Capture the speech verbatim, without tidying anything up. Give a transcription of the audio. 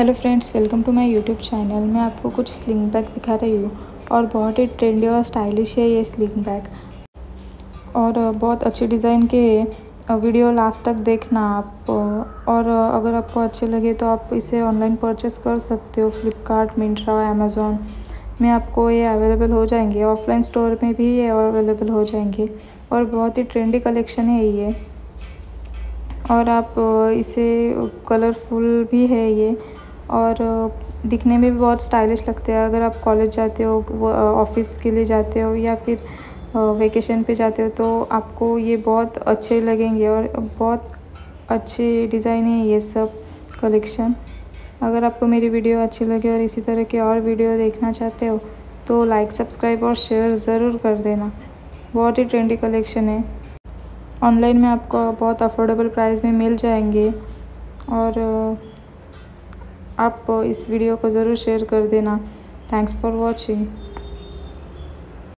Hello friends, welcome to my YouTube channel. मैं आपको कुछ स्लिंग बैग दिखा रही हूँ और बहुत ही ट्रेंडी और स्टाइलिश है ये स्लिंग बैग। और बहुत अच्छी डिज़ाइन के वीडियो लास्ट तक देखना आप। और अगर आपको अच्छे लगे तो आप इसे ऑनलाइन परचेस कर सकते हो। फ्लिपकार्ट, मिंत्रा, अमेज़ॉन में आपको ये अवेलेबल हो जाएंगे। ऑफलाइन स्टोर में भी ये अवेलेबल हो जाएंगे और बहुत ही ट्रेंडी कलेक्शन है ये। और आप इसे कलरफुल भी है ये और दिखने में भी बहुत स्टाइलिश लगते हैं। अगर आप कॉलेज जाते हो, ऑफिस के लिए जाते हो या फिर वेकेशन पे जाते हो तो आपको ये बहुत अच्छे लगेंगे और बहुत अच्छे डिज़ाइन है ये सब कलेक्शन। अगर आपको मेरी वीडियो अच्छी लगे और इसी तरह के और वीडियो देखना चाहते हो तो लाइक, सब्सक्राइब और शेयर ज़रूर कर देना। बहुत ही ट्रेंडी कलेक्शन है। ऑनलाइन में आपको बहुत अफोर्डेबल प्राइस में मिल जाएंगे और आप इस वीडियो को ज़रूर शेयर कर देना। Thanks for watching.